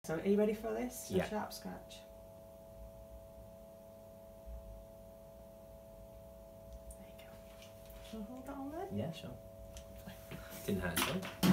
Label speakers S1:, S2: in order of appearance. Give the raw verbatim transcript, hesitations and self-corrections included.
S1: So are you ready for this? A
S2: Yeah.
S1: sharp scratch. There you go. Shall I hold that on there?
S2: Yeah, sure. Didn't hurt at all.